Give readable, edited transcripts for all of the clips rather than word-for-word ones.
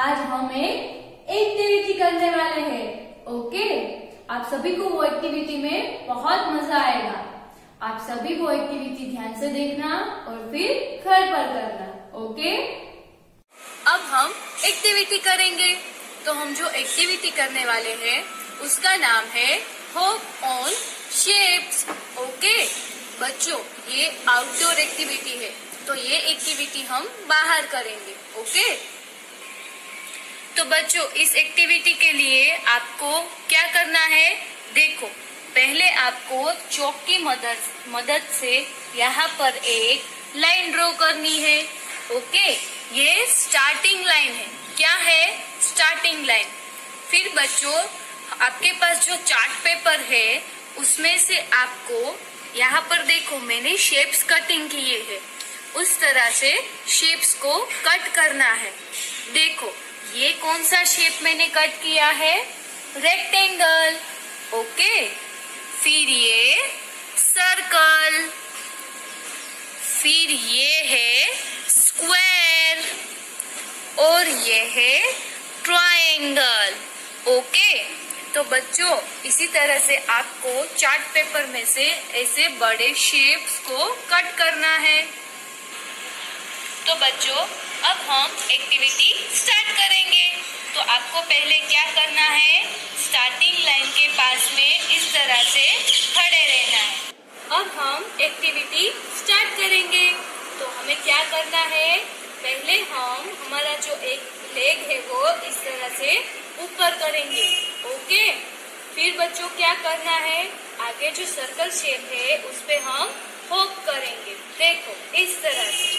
आज हम एक एक्टिविटी करने वाले हैं। ओके, आप सभी को वो एक्टिविटी में बहुत मजा आएगा। आप सभी वो एक्टिविटी ध्यान से देखना और फिर घर पर करना। ओके, अब हम एक्टिविटी करेंगे। तो हम जो एक्टिविटी करने वाले हैं उसका नाम है होप ऑन शेप्स। ओके बच्चों, ये आउटडोर एक्टिविटी है, तो ये एक्टिविटी हम बाहर करेंगे। ओके, तो बच्चों इस एक्टिविटी के लिए आपको क्या करना है, देखो पहले आपको चौक की मदद से यहाँ पर एक लाइन ड्रॉ करनी है। ओके, ये स्टार्टिंग लाइन है। क्या है? Starting line. फिर बच्चों आपके पास जो चार्ट पेपर है उसमें से आपको यहाँ पर देखो मैंने शेप्स कटिंग किए हैं, उस तरह से शेप्स को कट करना है। देखो ये कौन सा शेप मैंने कट किया है? रेक्टेंगल। ओके, फिर ये सर्कल, फिर ये है स्क्वायर और ये है ट्रायंगल। ओके, तो बच्चों इसी तरह से आपको चार्ट पेपर में से ऐसे बड़े शेप्स को कट करना है। तो बच्चों अब हम एक्टिविटी स्टार्ट करेंगे। तो आपको पहले क्या करना है, स्टार्टिंग लाइन के पास में इस तरह से खड़े रहना है। अब हम एक्टिविटी स्टार्ट करेंगे। तो हमें क्या करना है, पहले हम हमारा जो एक लेग है वो इस तरह से ऊपर करेंगे। ओके, फिर बच्चों क्या करना है, आगे जो सर्कल शेप है उस पे हम होप करेंगे। देखो इस तरह से।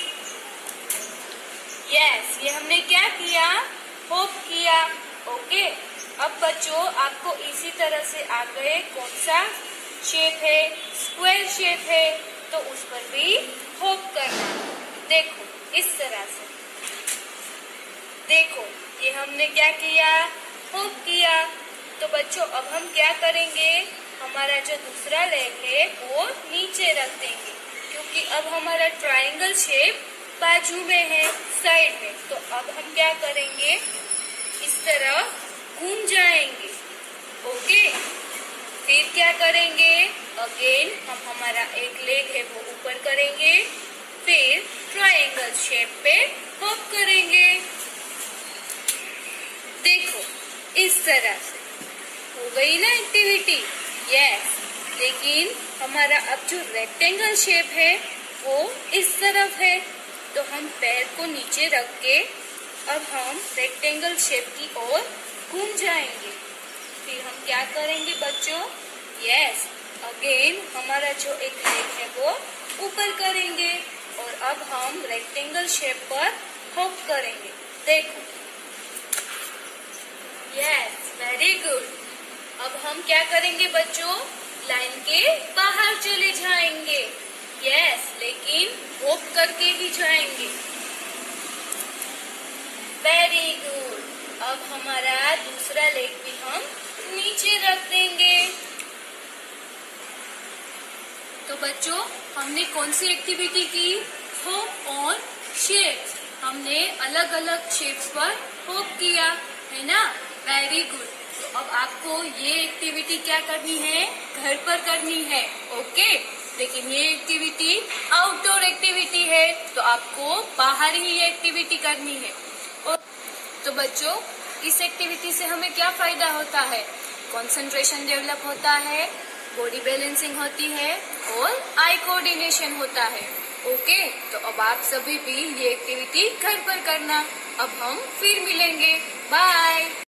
यस, ये हमने क्या किया, होप किया। ओके, अब बच्चों आपको इसी तरह से आगे कौन सा शेप है, स्क्वायर शेप है, तो उस पर भी होप करना। देखो इस तरह से। देखो ये हमने क्या किया, होप किया। तो बच्चों अब हम क्या करेंगे, हमारा जो दूसरा लेग है वो नीचे रख देंगे, क्योंकि अब हमारा ट्रायंगल शेप बाजू में है, साइड में। तो अब हम क्या करेंगे, इस तरह घूम जाएंगे। ओके, फिर क्या करेंगे, अगेन हम हमारा एक लेग है वो ऊपर करेंगे, फिर ट्रायंगल शेप पे होप करेंगे। देखो इस तरह से हो गई ना एक्टिविटी। यस, लेकिन हमारा अब जो रेक्टेंगल शेप है वो इस तरफ है, तो हम पैर को नीचे रख के अब हम रेक्टेंगल शेप की ओर घूम जाएंगे। फिर हम क्या करेंगे बच्चों, यस अगेन हमारा जो एक लेग है वो ऊपर करेंगे और अब हम रेक्टेंगल शेप पर होप करेंगे। देखो यस, वेरी गुड। अब हम क्या करेंगे बच्चों, लाइन के बाहर चले जाएंगे। यस, लेकिन होप करके ही जाएंगे। Very good. अब हमारा दूसरा लेग भी हम नीचे रख देंगे। तो बच्चों हमने कौन सी एक्टिविटी की, होप ऑन शेप्स। हमने अलग अलग शेप्स पर होप किया है ना, वेरी गुड। तो अब आपको ये एक्टिविटी क्या करनी है, घर पर करनी है। ओके, लेकिन ये एक्टिविटी आउटडोर एक्टिविटी है, तो आपको बाहर ही ये एक्टिविटी करनी है। तो बच्चों इस एक्टिविटी से हमें क्या फायदा होता है, कंसंट्रेशन डेवलप होता है, बॉडी बैलेंसिंग होती है और आई कोऑर्डिनेशन होता है। ओके, तो अब आप सभी भी ये एक्टिविटी घर पर करना। अब हम फिर मिलेंगे, बाय।